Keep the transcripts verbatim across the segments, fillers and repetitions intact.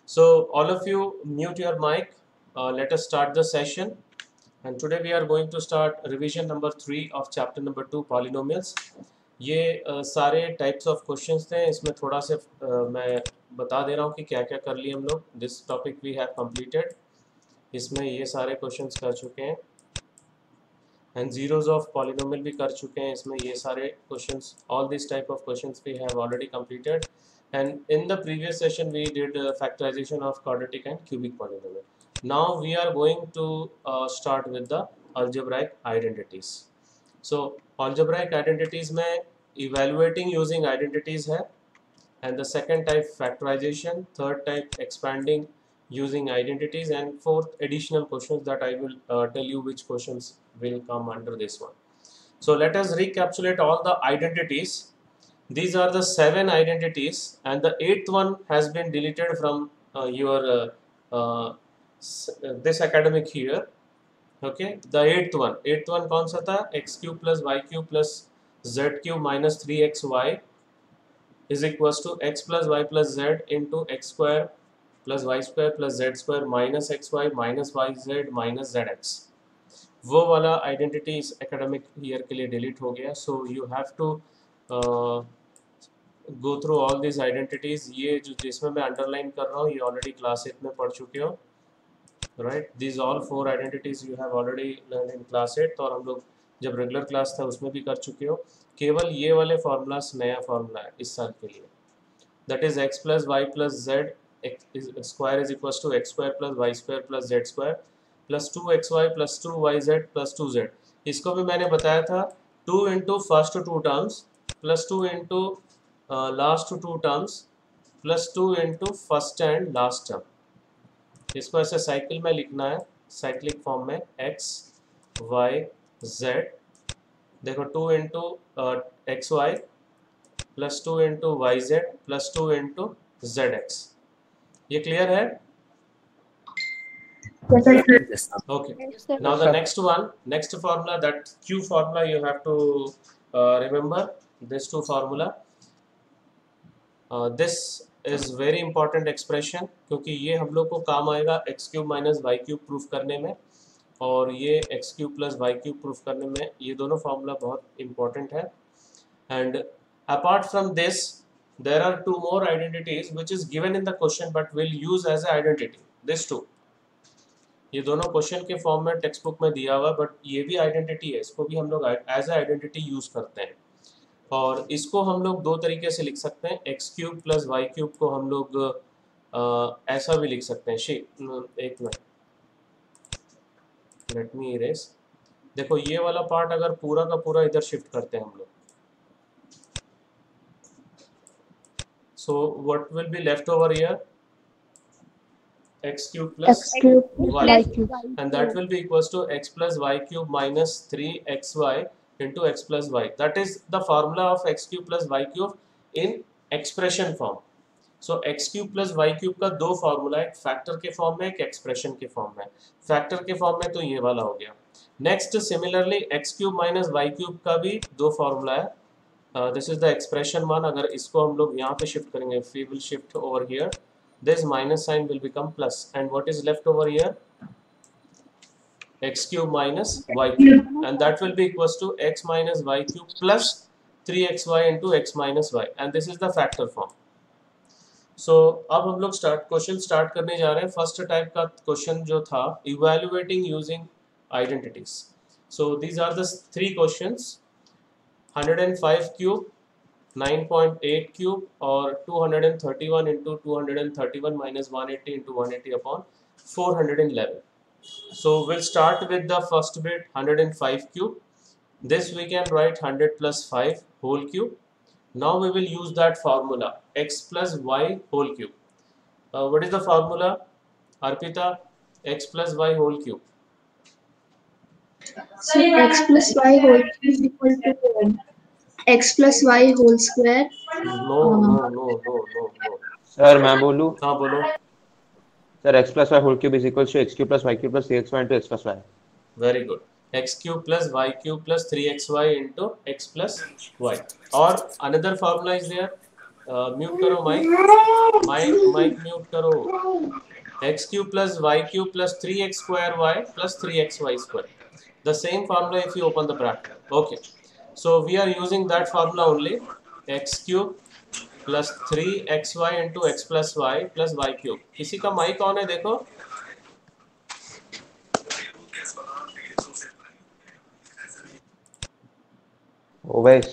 So all of you mute your mic. Uh, let us start the session. And today we are going to start revision number three of chapter number two, polynomials. ये uh, सारे types of questions थे. इसमें थोड़ा से uh, मैं बता दे रहा हूँ कि क्या क्या कर लिए हम लोग. This topic we have completed. इसमें ये सारे questions कर चुके हैं. And zeros of polynomial भी कर चुके हैं. इसमें ये सारे questions, all these type of questions we have already completed. And in the previous session we did uh, factorization of quadratic and cubic polynomial. Now we are going to uh, start with the algebraic identities. So algebraic identities में evaluating using identities है, and the second type factorization, third type expanding using identities, and fourth additional questions that I will uh, tell you which questions will come under this one. So let us recapitulate all the identities. These are the seven identities, and the eighth one has been deleted from uh, your uh, uh, this academic year. Okay, the eighth one, eighth one कौन सा था? X cube plus y cube plus z cube minus three x y is equals to x plus y plus z into x square plus y square plus z square minus xy minus yz minus zx. वो वाला identity इस academic year के लिए delete हो गया. So you have to go through all this identities. ये जो जिसमें मैं अंडरलाइन कर रहा हूँ ये ऑलरेडी क्लास एट में पढ़ चुके हो, right. This all four identities you have already learn in class eight, और हम लोग जब रेगुलर क्लास था उसमें भी कर चुके हो. केवल ये वाले फार्मूलास नया फार्मूला है इस साल के लिए. That is X plus Y plus Z square is equal to x square plus Y square plus Z square plus two X Y plus two Y Z plus two Z. इसको भी मैंने बताया था, two into first two terms plus two into last two terms plus two into first and last term. इसको ऐसे cycle में लिखना है, साइक्लिक फॉर्म में. एक्स वाई जेड, देखो to into X Y plus two into Y Z plus two into Z X. ये clear है? Yes, Okay. Now the next one, next formula, that Q formula, you have to uh, remember this two formula. Uh, this is very important expression क्योंकि ये हम लोग को काम आएगा x cube minus Y cube proof करने में, और ये x cube plus Y cube proof करने में. ये दोनों फार्मूला बहुत important है. And apart from this, there are two more identities which is given in the question but will use as a identity. This two, ये दोनों question के form में टेक्स्ट बुक में दिया हुआ, बट ये भी आइडेंटिटी है. इसको भी हम लोग एज ए आइडेंटिटी यूज़ करते हैं, और इसको हम लोग दो तरीके से लिख सकते हैं. X cube plus Y cube को हम लोग आ, ऐसा भी लिख सकते हैं. शी एक मिनट, लेट मी इरेज. देखो ये वाला पार्ट अगर पूरा का पूरा इधर शिफ्ट करते हैं हम लोग, so what will be left over here? X cube plus X cube y, y cube. and that will be equals to x plus y cube minus three x y into x plus y. That is the formula of x cube plus y cube in expression form. So x cube plus y cube का दो formula, एक factor के form में, एक expression के form में. Factor के form में तो ये वाला हो गया. Next similarly x cube minus y cube का भी दो फार्मूला है. This is the expression one. अगर इसको हम लोग यहाँ पे शिफ्ट करेंगे, we will shift over here, this minus sign will become plus, and what is left over here? X cube minus y cube, and that will be equals to x minus y cube plus three x y into x minus y, and this is the factor form. So अब हम लोग start question start करने जा रहे हैं. First type का question जो था, evaluating using identities. So these are the three questions. one hundred five cube, nine point eight cube, और two hundred thirty-one into two hundred thirty-one minus one hundred eighty into one hundred eighty upon four hundred eleven. So we'll start with the first bit, one hundred five cube. This we can write one hundred plus five whole cube. Now we will use that formula, x plus y whole cube. Uh, what is the formula, Arpita? X plus y whole cube. So x plus y whole cube is equal to x plus y whole square. No, no, no, no, no, no. Sir मैं बोलूं? हाँ बोलो. Sir x plus y whole cube is equal to x cube plus y cube plus three x y into x plus y. Very good. X cube plus y cube plus three x y into x plus y. Or another formula is there. Mute करो mic mic mic mute करो. X cube plus y cube plus three x square y plus three x y square. The same formula if you open the bracket. Okay. So we are using that formula only. X cube plus three x y into x plus y plus y cube. किसी का mic on है देखो. Always.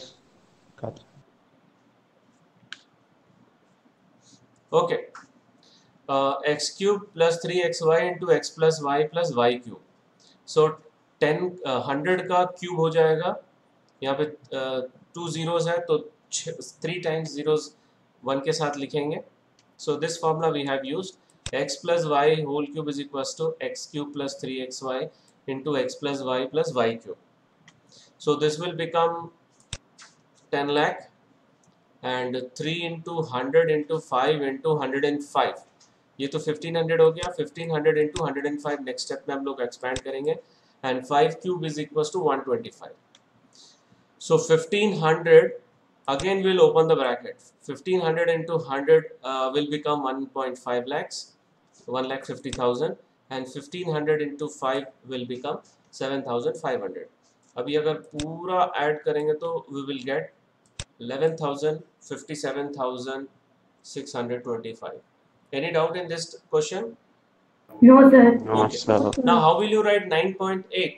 Okay. Uh, x cube plus three x y into x plus y plus y cube. So ten uh, hundred का cube हो जाएगा. यहाँ पे two zeros है तो थ्री टाइम्स जीरोस वन के साथ लिखेंगे. So this formula we have used. X plus y whole cube is equals to x cube plus three x y into x plus y plus y cube. So this will become ten lakh and three into one hundred into five into one hundred five. ये तो fifteen hundred हो गया. fifteen hundred into one hundred five next step में हम लोग expand करेंगे. And five cube is equals to one twenty-five. So fifteen hundred again we'll open the bracket. fifteen hundred into one hundred uh, will become one point five lakhs, one lakh fifty thousand, and fifteen hundred into five will become seven thousand five hundred. अभी अगर पूरा add करेंगे तो we will get eleven thousand fifty-seven thousand six hundred twenty-five. Any doubt in this question? No, sir. No, Okay. sir. Now how will you write nine point eight?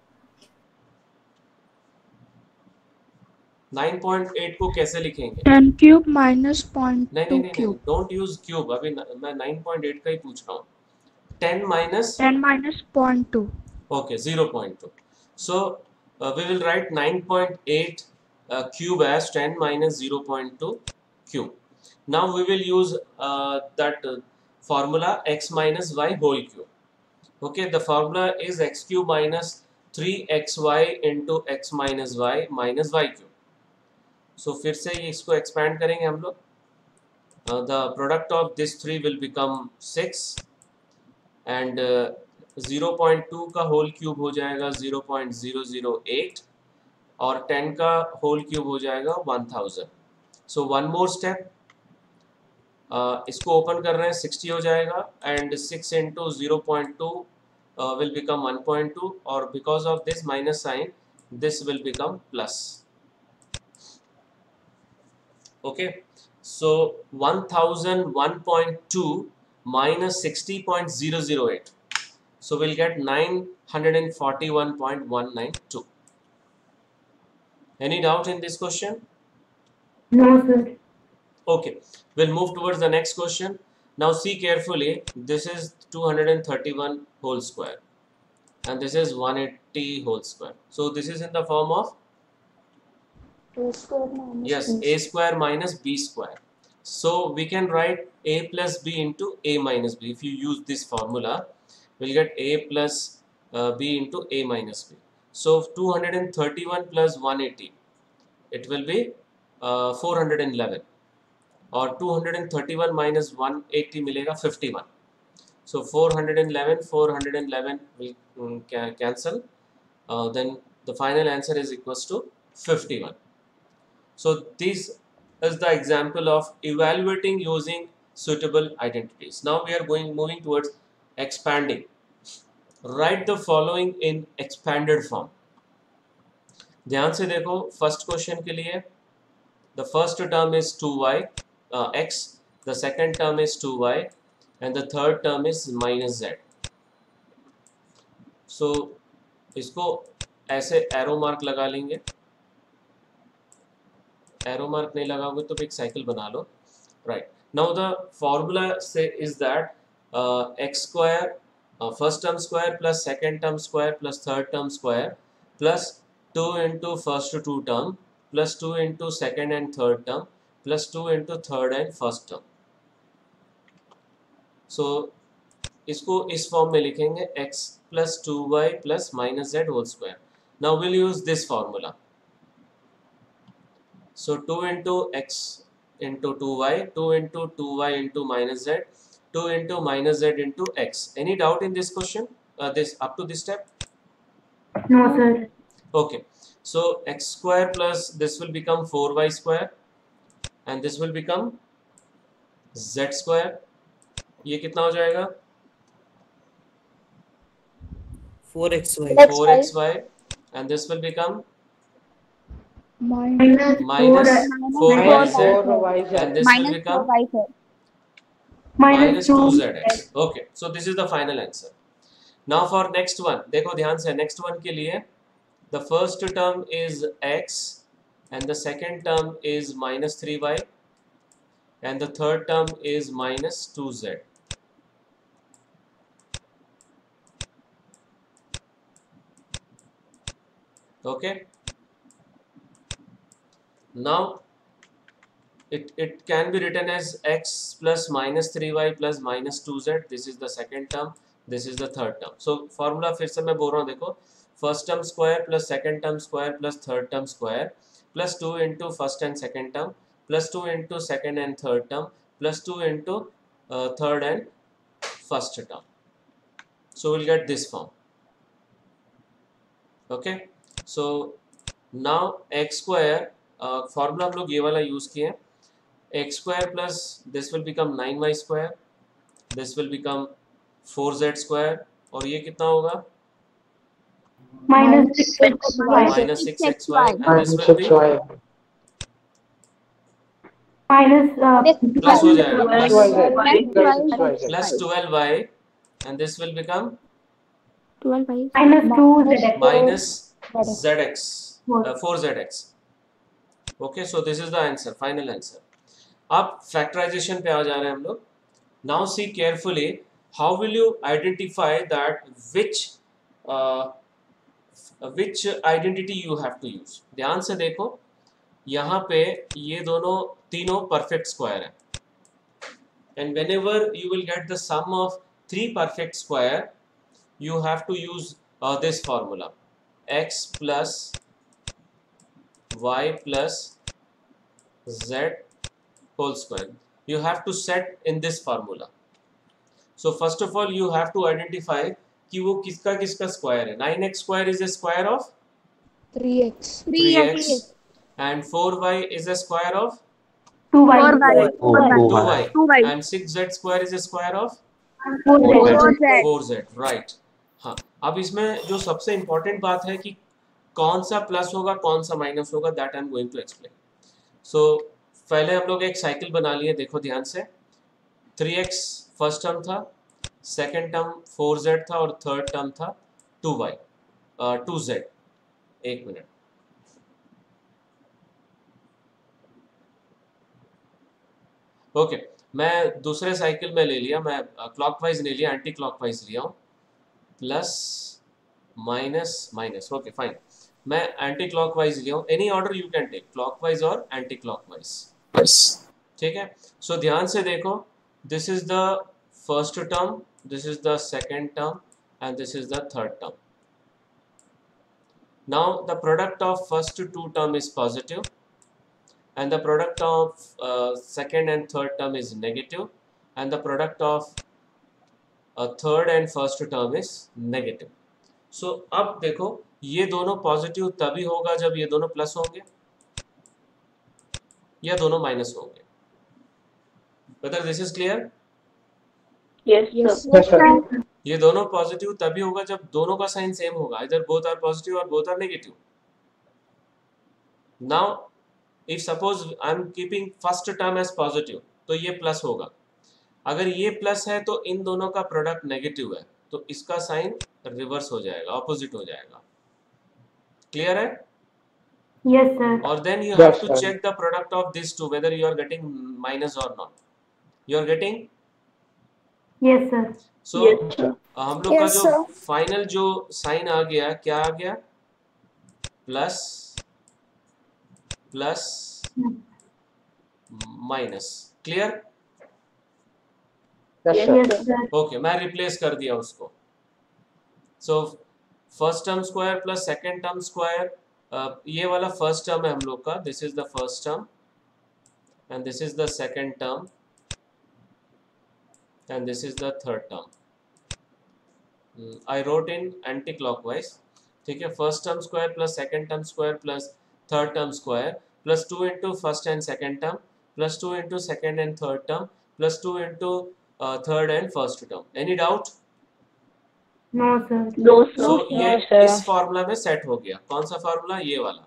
nine point eight को कैसे लिखेंगे? ten cube minus point नहीं two नहीं नहीं cube. Don't use cube. अभी न, मैं nine point eight का ही पूछ रहा हूँ. ten minus ten minus point two. okay zero point two. So uh, we will write nine point eight uh, cube as ten minus zero point two cube. Now we will use uh, that uh, formula x minus y whole cube. Okay, the formula is x cube minus three x y into x minus y minus y cube. So फिर से इसको expand करेंगे हम लोग. The product of this three will become six and zero point two का whole cube हो जाएगा zero point zero zero eight और ten का होल क्यूब हो जाएगा one thousand. So one more step. इसको ओपन कर रहे हैं sixty हो जाएगा and six into zero point two uh, will become one point two और because of this minus sign this will become plus. Okay, so one thousand one point two minus sixty point zero zero eight. So we'll get nine hundred forty-one point one nine two. Any doubt in this question? No, sir. Okay, we'll move towards the next question. Now see carefully. This is two hundred thirty-one whole square and this is one hundred eighty whole square. So this is in the form of A square minus yes B. a square minus b square. So we can write a plus b into a minus b. If you use this formula we'll get a plus uh, b into a minus b. So two hundred thirty-one plus one hundred eighty it will be uh, four hundred eleven और two hundred thirty-one minus one hundred eighty मिलेगा fifty-one. So four hundred eleven four hundred eleven will um, can cancel. Uh, then the final answer is equals to fifty-one. So this is the example of evaluating using suitable identities. Now we are going moving towards expanding. Write the following in expanded form. ध्यान से देखो first question के लिए. The first term is two y uh, x, the second term is two y and the third term is minus z. So इसको ऐसे arrow mark लगा लेंगे. Arrow mark नहीं लगाओगे तो एक साइकिल बना लो. राइट नाउ द फॉर्मूला से is that x square first term square plus second term square plus third term square plus two into first two term plus two into second and third term plus two into third and first term. So इसको इस form में लिखेंगे x plus two y plus minus z whole square. Now will use this formula. So two into x into two y, two into two y into minus z, two into minus z into x. Any doubt in this question? Uh, this up to this step? No, sir. Okay. So x square plus this will become four y square and this will become z square. ये कितना हो जाएगा? Four x y. Four x y. And this will become minus minus four y Minus z. four y z. And this will become minus two z x. Okay, so this is the final answer. Now for next one, देखो ध्यान से, next one के लिए the first term is x and the second term is minus three y and the third term is minus two z. Okay, now it, it can be written as x plus minus three y plus minus two z. This is the second term, this is the third term. So formula फिर से मैं बोल रहा हूँ, देखो, first term square plus second term square plus third term square plus two into first and second term plus two into second and third term plus two into uh, third and first term. So we'll get this form. Okay, so now x square uh, formula हम लोग ये वाला use किए हैं. X square plus this will become nine y square, this will become four z square, और ये कितना होगा? minus six x y Minus six x y, and this will be minus uh, plus हो जाएगा, Plus plus y z. plus twelve y, and this will become twelve y minus two z x. minus zx, uh, four z x. Okay, so this is the answer, final answer. अब factorisation पे आ जा रहे हैं हम लोग. Now see carefully, how will you identify that which which identity you have to use. ध्यान से देखो, यहाँ पे ये दोनों तीनों परफेक्ट स्क्वायर हैं, and whenever you will get the sum of three perfect square, you have to use this formula, x plus Y plus z whole square. You have to set in this formula. So first of all you have to identify कि वो किसका किसका square है. nine x square is a square of three x three x and four y is a square of two y two y and six z square is a square of four z. right. हाँ, अब इसमें जो सबसे important बात है कि कौन सा प्लस होगा कौन सा माइनस होगा, that I am going to explain. So पहले हम लोग एक साइकिल बना लिए, देखो ध्यान से. थ्री एक्स फर्स्ट टर्म था, सेकेंड टर्म फोर जेड था और थर्ड टर्म था टू वाई टू जेड. एक मिनट, ओके okay, मैं दूसरे साइकिल में ले लिया, मैं क्लॉकवाइज नहीं लिया, एंटी क्लॉकवाइज लिया हूँ. Plus minus minus, okay fine. मैं एंटी क्लॉकवाइज लिया हूँ. Any order you can take, clockwise और एंटी क्लॉकवाइज. ठीक है. सो ध्यान से देखो, this is the first term, this is the second term and this is the third term. Now the product of first two term is positive and the product of uh, second and third term is negative and the product of uh, third and first term is negative. So अब देखो, ये दोनों positive तभी होगा जब ये दोनों plus होंगे या दोनों माइनस होंगे. Whether this is clear? yes yes sir ये दोनों पॉजिटिव तभी होगा जब दोनों का साइन सेम होगा, इधर बोथ आर पॉजिटिव और both are negative. Now if suppose I am keeping first term as positive, तो ये प्लस होगा. अगर ये प्लस है तो इन दोनों का प्रोडक्ट नेगेटिव है, तो इसका साइन रिवर्स हो जाएगा, ऑपोजिट हो जाएगा. क्लियर है? yes sir. और then you Yes, have to sir. Check the product of this two whether you are getting minus और not. You are getting? yes sir. So हम लोग का जो फाइनल जो साइन आ गया, क्या आ गया? Plus plus minus. Clear? Yes, sir. yes sir. Okay, मैं रिप्लेस कर दिया उसको. So first term square plus second term square, ये वाला फर्स्ट टर्म है हम लोग का, this is the first term and this is the second term and this is the third term. I wrote in anticlockwise. ठीक है. First term square plus second term square plus third term square plus two into first and second term plus two into second and third term plus two into uh, third and first term. Any doubt? No, sir. No, sir. So No, ये sir. इस formula में set हो गया. कौन सा formula? ये वाला.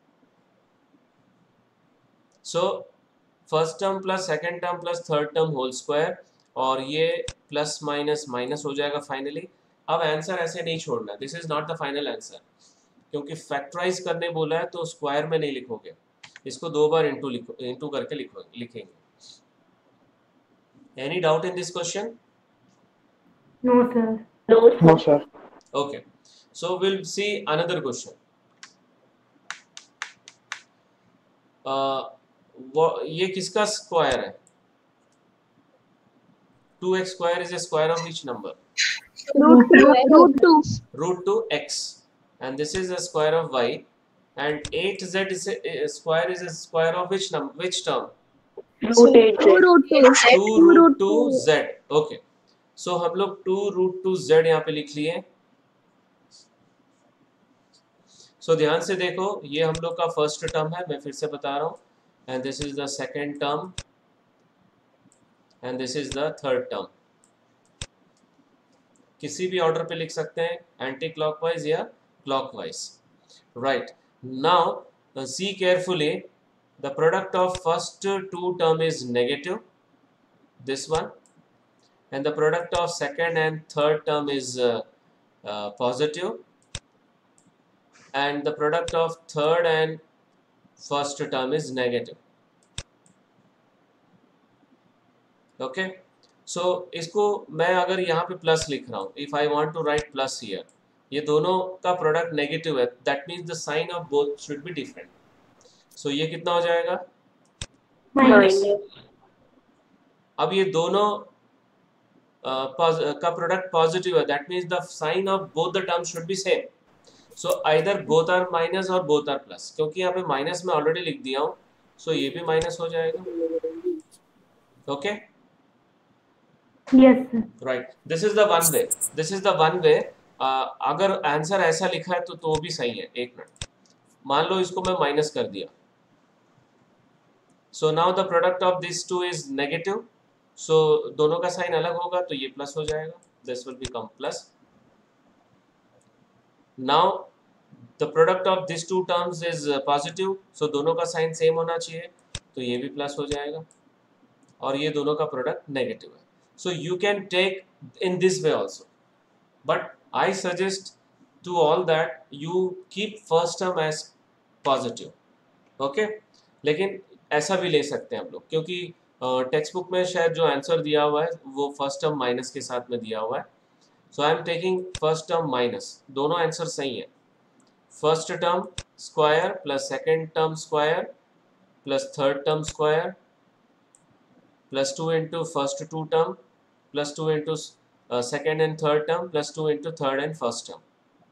So first term plus second term plus third term whole square, और ये प्लस माइनस माइनस हो जाएगा फाइनली. अब आंसर ऐसे नहीं छोड़ना. This is not the final answer, क्योंकि फैक्टराइज करने बोला है तो स्क्वायर में नहीं लिखोगे, इसको दो बार इंटू लिखो, इंटू करके लिखो लिखेंगे. Any doubt in this question? No, sir. No, No, sir. sir. Okay, so we'll see another question. uh, वो ये किसका स्क्वायर है? Two x square is a square of which number? Root two. Root two. Root two x, and this is a square of y, and eight z is a, a square is a square of which number, which term? Root eight Two z. root two. two root two z. Okay, so हम लोग two root two z यहाँ पे लिख लिए. so ध्यान से देखो, ये हम लोग का फर्स्ट टर्म है, मैं फिर से बता रहा हूँ, and this is the second term and this is the third term. किसी भी ऑर्डर पे लिख सकते हैं, एंटी क्लॉकवाइज या clockwise. Right, now see carefully, the product of first two term is negative, this one, and the product of second and third term is positive, and the product of third and first term is negative. Okay, so इसको मैं अगर यहाँ पे plus लिख रहा हूँ, if I want to write plus here, ये दोनों का प्रोडक्ट नेगेटिव है, that means the sign of both should be different. so ये कितना हो जाएगा? Minus. अब ये दोनों uh, का प्रोडक्ट पॉजिटिव है, that means the sign of both the terms should be same. so either both are minus or both are plus. क्योंकि यहाँ पे माइनस में ऑलरेडी लिख दिया हूँ, so ये भी माइनस हो जाएगा. okay, Yes, sir. right, this is the one way, this is the one way. uh, अगर आंसर ऐसा लिखा है तो तो भी सही है. एक मिनट, मान लो इसको मैं माइनस कर दिया, so now the product of these two is negative, so दोनों का साइन अलग होगा तो ये प्लस हो जाएगा, this will become plus. now the product of these two terms is uh, positive, so दोनों का साइन सेम होना चाहिए, तो ये भी प्लस हो जाएगा, और ये दोनों का प्रोडक्ट नेगेटिव है. so you can take in this way also, but I suggest to all that you keep first term as positive. okay, लेकिन ऐसा भी ले सकते हैं हम लोग, क्योंकि टेक्स्ट बुक में शायद जो आंसर दिया हुआ है वो फर्स्ट टर्म माइनस के साथ में दिया हुआ है. so I am taking first term minus. दोनों आंसर सही है. First term square plus second term square plus third term square plus two into first two term plus two into second and third term plus two into third and first term.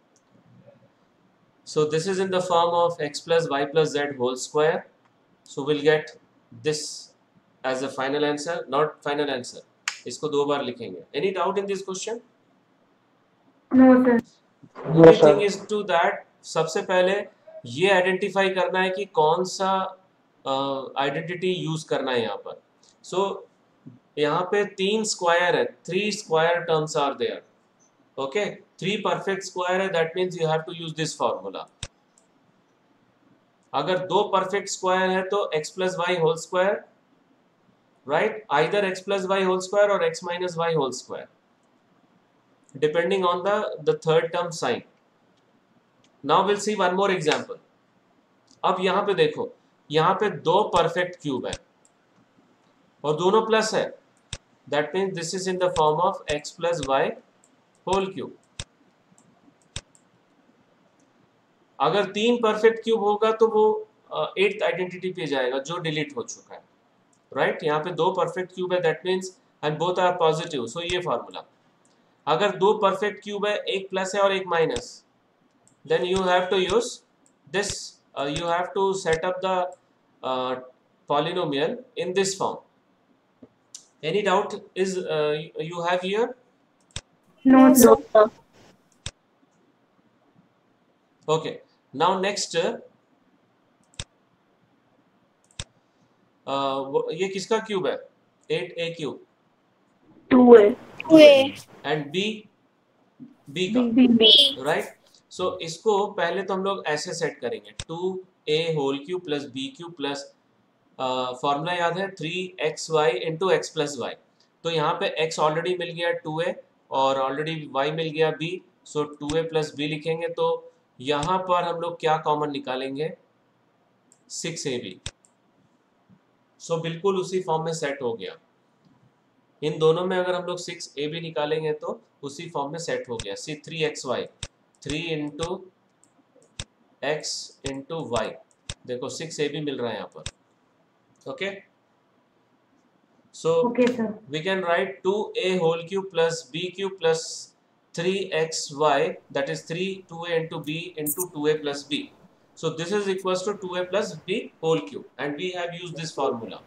so this is in the form of x plus y plus z whole square. so we'll get this as a final answer, not final answer. इसको दो बार लिखेंगे. any doubt in this question? No, sir. only thing is to that, सबसे पहले ये identify करना है कि कौन सा आइडेंटिटी uh, यूज करना है यहाँ पर. सो so, यहाँ पे तीन स्क्वायर है, three square terms are there. Okay, three perfect square है, that means you have to use this formula. अगर दो परफेक्ट स्क्वायर है तो x plus y whole square, right, either x plus y whole square और x minus y whole square, depending on the the third term sign. now we'll see one more example. अब यहाँ पे देखो, यहाँ पे दो परफेक्ट क्यूब है और दोनों प्लस है, that means this is in the form of x plus y whole cube. अगर तीन परफेक्ट क्यूब होगा तो वो एट्थ uh, आइडेंटिटी पे जाएगा जो डिलीट हो चुका है, राइट right? यहाँ पे दो परफेक्ट क्यूब है, that means and both are positive, so ये फॉर्मूला. अगर दो परफेक्ट क्यूब है, एक प्लस है और एक minus, then you have to use this, you have to set up the polynomial in this form. Any doubt is you have here? No, sir. No, sir. okay, now next uh, ये किसका cube है? Eight a cube two a two a and b b का, b right. So इसको पहले तो हम लोग ऐसे सेट करेंगे, two a whole cube plus b cube plus formula याद है three x y into x plus y. तो यहाँ पे x ऑलरेडी मिल गया टू ए और ऑलरेडी y मिल गया b, so two a plus b लिखेंगे. तो यहाँ पर हम लोग क्या कॉमन निकालेंगे? Six a B. सो बिल्कुल उसी फॉर्म में सेट हो गया. इन दोनों में अगर हम लोग सिक्स ए बी निकालेंगे तो उसी फॉर्म में सेट हो गया. See three x y, three into x into y, देखो सिक्स ए बी मिल रहा है यहाँ पर. Okay, so Okay, sir. we can write two a whole cube plus b cube plus three x y, that is three two a into b into two a plus b. So this is equals to two a plus b whole cube and we have used this formula.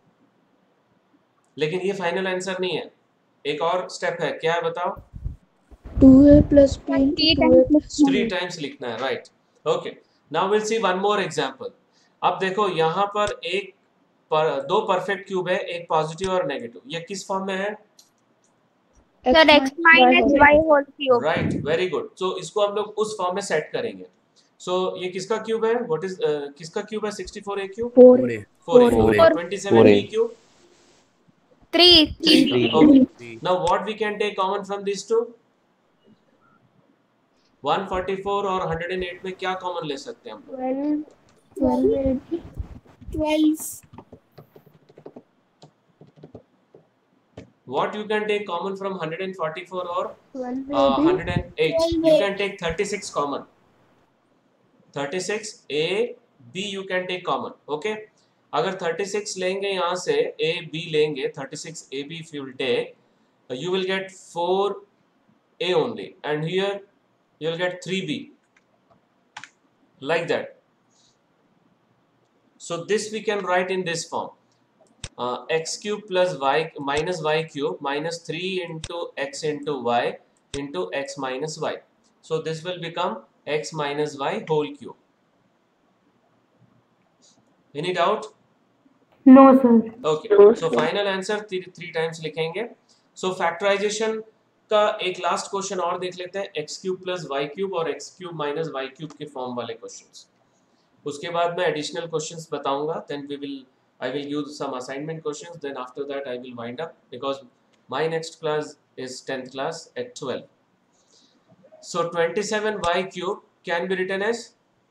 लेकिन ये final answer नहीं है, एक और step है. क्या है बताओ? Two a plus b three times लिखना है, right. Okay, now will see one more example. अब देखो यहाँ पर एक पर दो परफेक्ट क्यूब है, एक पॉजिटिव और नेगेटिव. ये किस फॉर्म में है? Sir x minus y whole cube. Right, very good. So इसको हम लोग उस फॉर्म में सेट करेंगे. सो so, ये किसका क्यूब है? व्हाट इज uh, किसका क्यूब है? Sixty four a cube, four a four a, four a. Twenty seven b cube, three three. Okay, now what we can take common from this two? One forty four और one hundred eight में क्या common ले सकते हैं हम? Twelve. What you can take common from one forty-four or uh, one oh eight? You can take thirty-six common. thirty-six A B you can take common. Okay? अगर thirty-six लेंगे यहाँ से, A B लेंगे, thirty-six A B if you will take, uh, you will get four A only, and here you will get three B, like that. So this we can write in this form. Uh, x cube plus y minus y cube minus three into x into y into x minus y. So this will become x minus y whole cube. Any doubt? No, sir. Okay. So final answer three, three times लिखेंगे. So factorization का एक last question और देख लेते हैं, x cube plus y cube और x cube minus y cube के form वाले क्वेश्चंस. उसके बाद मैं एडिशनल क्वेश्चंस बताऊंगा. Then we will I will use some assignment questions. Then after that I will wind up because my next class is tenth class at twelve. So twenty-seven y cube can be written as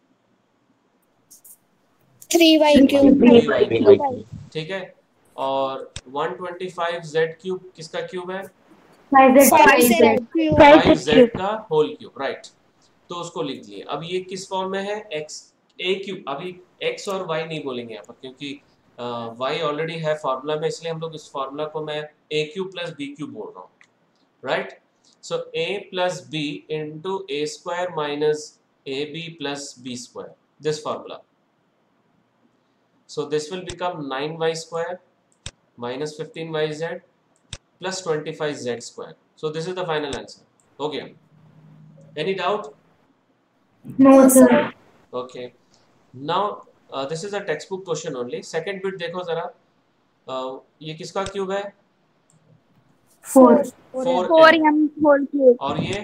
three y cube. three y cube. ठीक है. और one twenty-five z cube किसका cube है? Five Z. Five Five Z. Cube. five z का whole cube, right. तो उसको लिख लिए. अब ये किस फॉर्म में है? x a cube. अभी x और y नहीं बोलेंगे यहाँ पर क्योंकि y ऑलरेडी है फॉर्मूला में, इसलिए हम लोग इस फॉर्मूला को मैं a cube plus b cube बोल रहा हूँ, right. So a plus b into a square minus a b plus b square, this formula. So this will become nine y square minus fifteen y Z plus twenty five z square. So this is the final answer. हो गया? Any doubt? No, sir. Okay, now this is a textbook question only. Second bit देखो जरा. uh, ये किसका cube है? Four. Four four m whole cube. और ये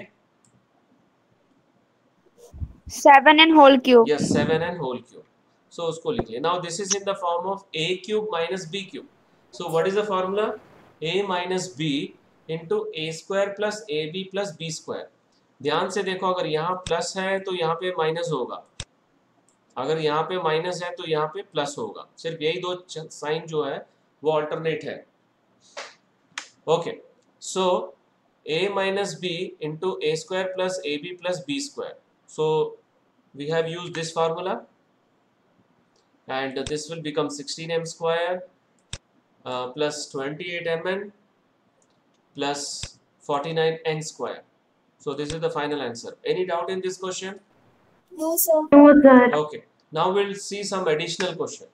seven n whole cube. Yes seven and whole cube. So उसको लिख लिया. Now this is in the form of a cube minus b cube. So what is the formula? a minus b into a square plus a b plus b square. ध्यान से देखो, अगर यहाँ plus है तो यहाँ पे माइनस होगा, अगर यहाँ पे माइनस है तो यहाँ पे प्लस होगा. सिर्फ यही दो साइन जो है वो अल्टरनेट है. Okay, so a minus b into a square plus a b plus b square. So we have use this formula and this will become sixteen m square uh, plus twenty-eight m n plus forty-nine n square. So this is the final answer. Any doubt in this question? No sir. No, sir. Okay, now we'll see some additional question.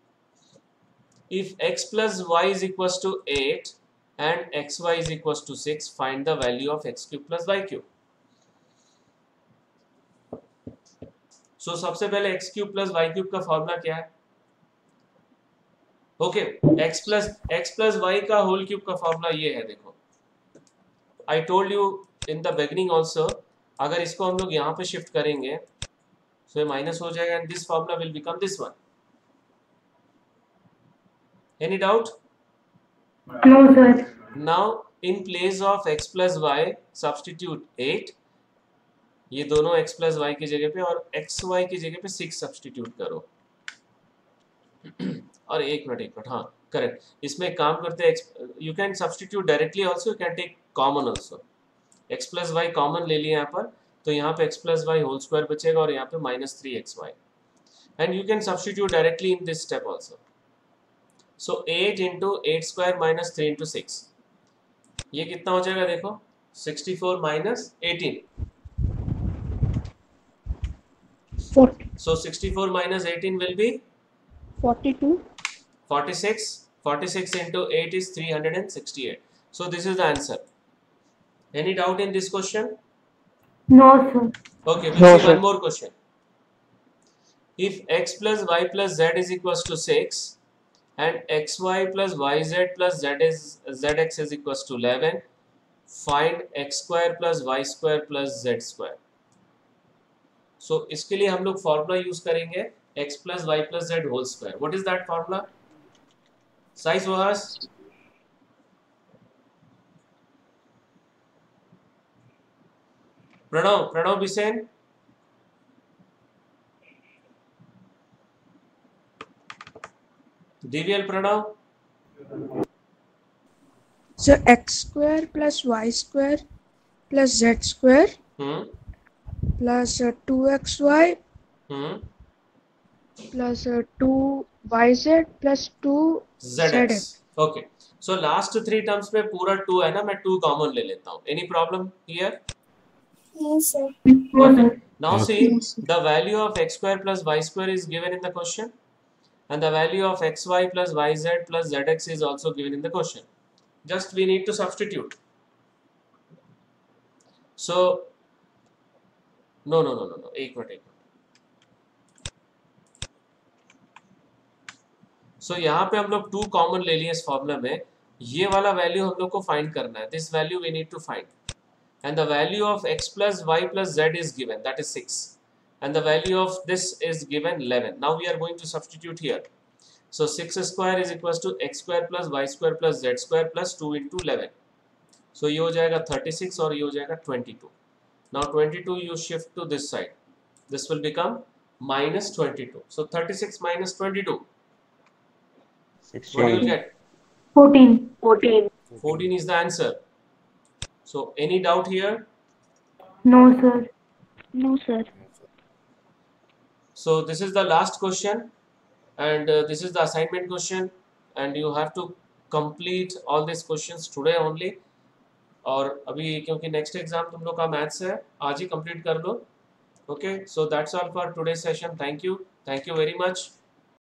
If x plus y is equals to eight and xy is equals to six, find the value of x cube plus y cube. So सबसे पहले x cube plus y cube का formula क्या है? Okay, x plus x plus y का whole cube का formula ये है, देखो I told you in the beginning also, अगर इसको हम लोग यहाँ पे शिफ्ट करेंगे so ये माइनस हो जाएगा and this formula will become this one. Any doubt? No, sir. Now in place of x plus y substitute eight, ये दोनों x plus y की जगह पे और x y की जगह पे सिक्स सब्सटीट्यूट करो. और एक मिनट एक मिनट हाँ करेक्ट, इसमें एक काम करते हैं, you can substitute directly also, you can take common also. x plus y common ले लिया यहाँ पर, तो यहाँ पे x plus y whole square बचेगा और यहाँ पे minus three x y, and you can substitute directly in this step also. So eight into eight square minus three into six, ये कितना हो जाएगा देखो, sixty-four minus eighteen. forty. So sixty-four minus eighteen will be forty-two. forty-six. forty-six into eight is three hundred sixty-eight. So this is the answer. Any doubt in this question? No, sir. Okay, we'll No, see sir. one more question. If x plus y plus z is equals to six and xy plus yz plus z is zx is equals to eleven, find x square plus y square plus z square. So इसके लिए हम लोग formula use करेंगे x plus y plus z whole square. What is that formula? Sai Suhas? Pranav, Pranav Bisen? D V L Pranav? So x square plus y square plus z square Hmm? plus uh, two x y Hmm? plus uh, two y z plus two zx. Okay. So last three terms में पूरा two है ना, मैं two common ले लेता हूँ. Any problem here? No, sir. Now see, the value of x square plus y square is given in the question, and the value of xy plus yz plus zx is also given in the question. Just we need to substitute. So no no no no no एक minute एक minute. So यहाँ पे हम लोग two common ले लिए इस formula में, ये वाला वैल्यू हम लोग को फाइंड करना है. This value we need to find, and the value of x plus y plus z is given, that is six, and the value of this is given eleven. Now we are going to substitute here. So six square is equals to x square plus y square plus z square plus two into eleven. So ये हो जाएगा thirty-six और ये हो जाएगा twenty-two. Now twenty-two you shift to this side. This will become minus twenty-two. So thirty-six minus twenty-two. What do you get? Fourteen. fourteen. fourteen is the answer. So any doubt here? No, sir. No, sir. So this is the last question, and uh, this is the assignment question, and you have to complete all these questions today only. और अभी क्योंकि next exam तुम लोग का maths है, आज ही complete कर लो. Okay, so that's all for today session. Thank you, thank you very much.